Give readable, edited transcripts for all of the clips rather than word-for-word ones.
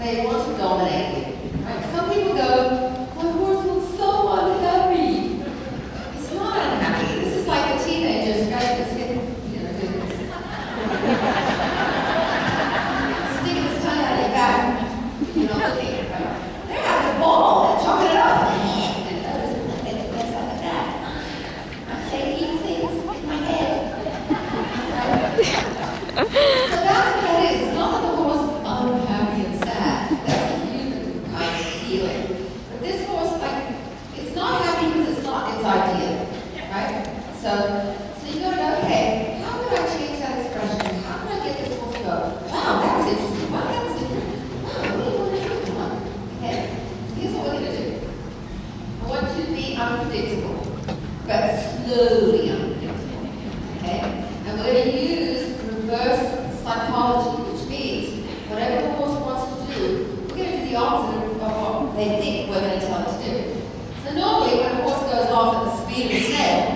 they want to dominate you. Right? Some people go, my horse looks so unhappy. It's not unhappy. This is like a teenager that's getting, doing this. Sticking his tongue out of your back. You're not looking, right? They're having a ball and chopping it up. And it's like that. I'm taking things in my head. So that's what that is. It's not that the horse is unhappy and sad. That's a human kind of feeling. But this horse, like, it's not happy because it's not its idea, right? So you got to go, okay, how could I change that expression? How could I get this horse to go, wow, that was interesting. Wow, that was different. Wow, what do you want to do? Come on. Okay? So here's what we're going to do. I want you to be unpredictable, but slowly unpredictable. Okay? And we're going to use reverse psychology, which means whatever the horse wants to do, we're going to do the opposite of what they think we're going to tell it to do. So normally when a horse goes off at the speed of a snail,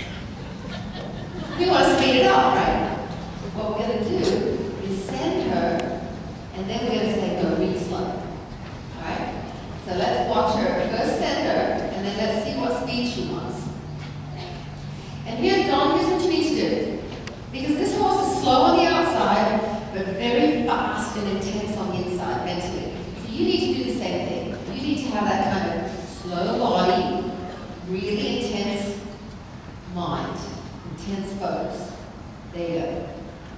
we want to speed it up, right? What we're going to do is send her, and then we're going to say go really slow. Alright? So let's watch her. First send her, and then let's see what speed she wants. And here, Don, here's what you need to do. Because this horse is slow on the outside, but very fast and intense on the inside, mentally. So you need to do the same thing. You need to have that kind of slow body, really intense mind, intense focus. There you go.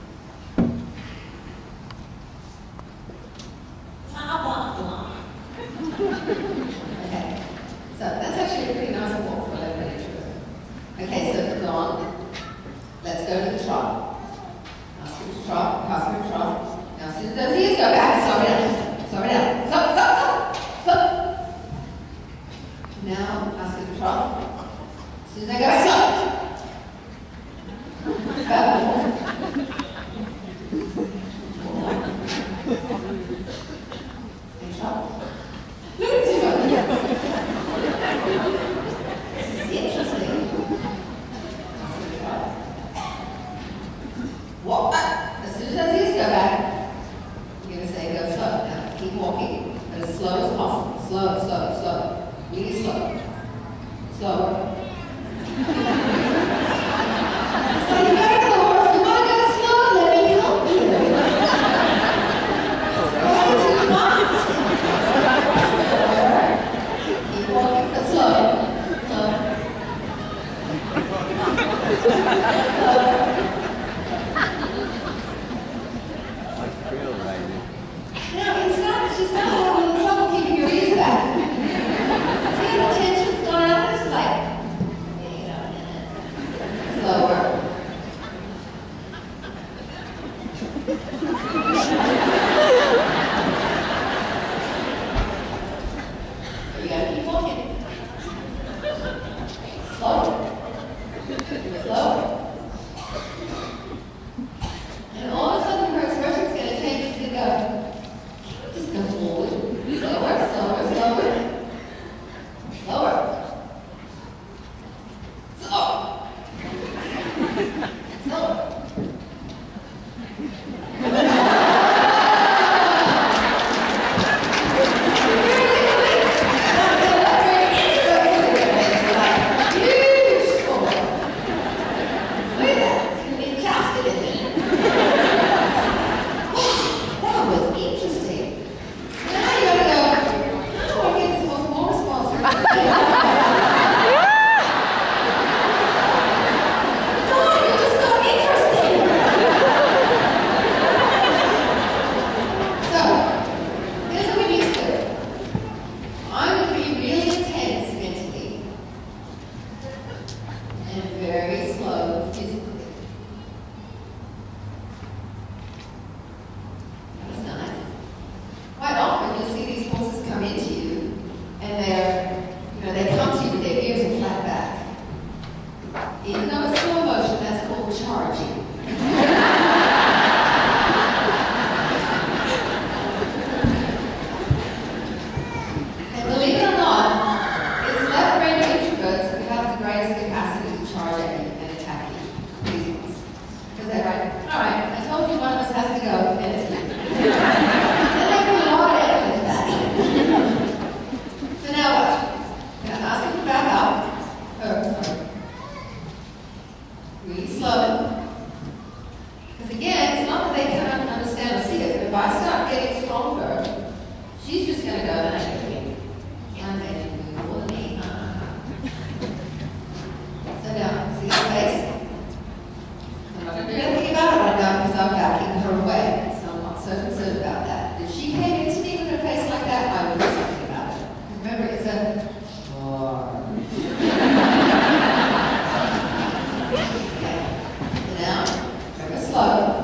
Blah, blah, blah. Okay, so that's actually a pretty nice walk for a Left-Brain Introvert. Okay, so Dawn, let's go to the trot. Ask her to trot, pass her to trot. Now, as soon as those ears go back, slow it down. Slow it down. Stop, stop, stop, stop. Now, ask her to trot. As soon as they go back, stop. And trot. Look at this one. This is interesting. Walk back. As soon as those ears go back, you're going to say go slow. Now keep walking, but as slow as possible. Slow, slow, slow. Really slow. Slower. So you better go, horse. You want to go slow? Let me help you. Going too fast. Keep walking, but slow. Slow. She's not having trouble keeping your ears back. See how the tension's gone out? It's like, wait a minute. Slower. You gotta keep walking. Slower. Slower. And all of a sudden her expression's going to change. She's going to go, just go forward. Slower, slower, slower. Slower. Slower. Slower. slow.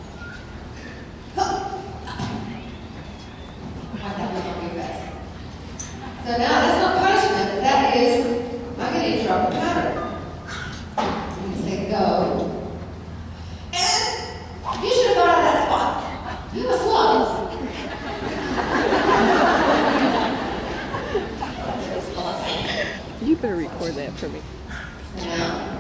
So now that's not punishment, that is, I'm going to interrupt the pattern. I'm going to say go. And you should have gone out of that spot. You were slow. You better record that for me. Now.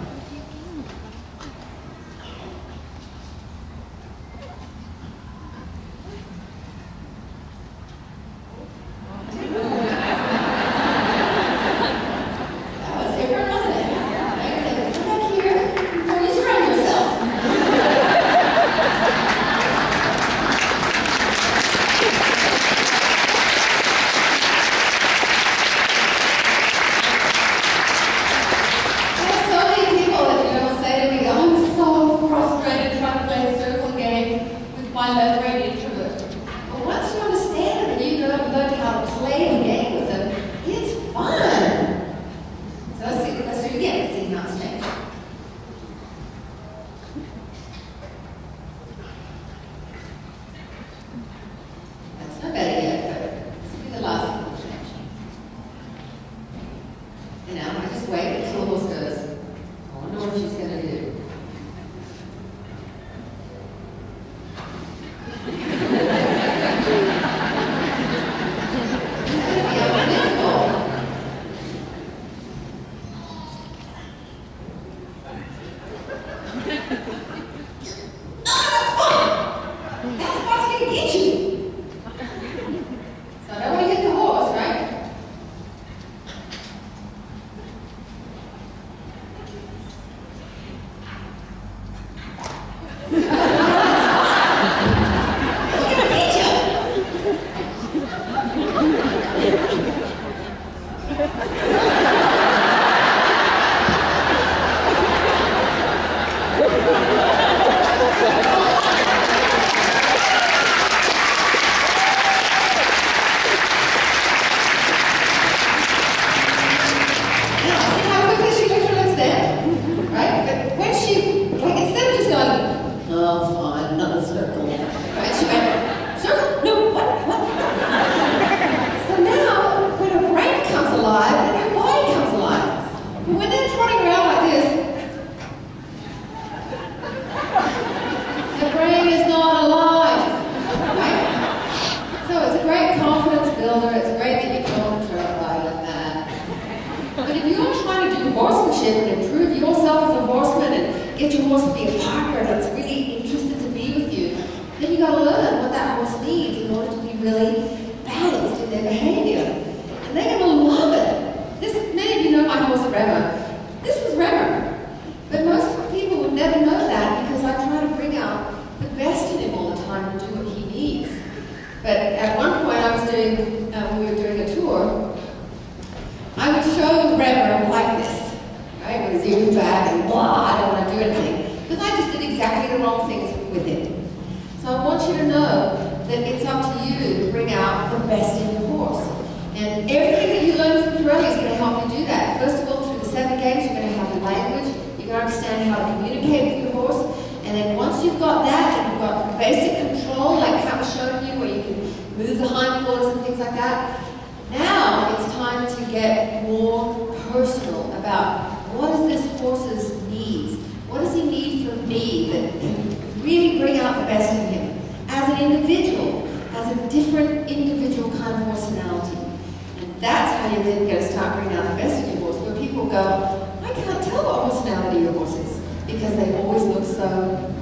My Left-Brain Introvert. But once you understand it and you learn how to play the game with them, it's fun. So let's do it again, see how it's changed. That's not better yet, but this will be the last one to change. And now I just wait until the horse goes, I wonder what she's going to do. And improve yourself as a horseman and get your horse to be a partner that's really interested to be with you, then you got to learn what that horse needs in order to be really balanced in their behavior. And they're going to love it. Many of you know my horse Remo. This was Remo. But most people would never know that because I try to bring out the best in him all the time and do what he needs. But at one point I was doing, when we were doing a tour, I would show Remo like this. Right, with zoom back and blah, I don't want to do anything. Because I just did exactly the wrong things with him. So I want you to know that it's up to you to bring out the best in your horse. And everything that you learn from Parelli is going to help you do that. First of all, through the 7 games, you're going to have the language, you're going to understand how to communicate with your horse, and then once you've got that, and you've got basic control, like Kat was showing you, where you can move the hindquarters and things like that, now it's time to get more personal about what is this horse's needs? What does he need from me that can really bring out the best in him? As an individual, as a different individual kind of personality. And that's how you're then going to start bringing out the best in your horse, where people go, I can't tell what personality your horse is, because they always look so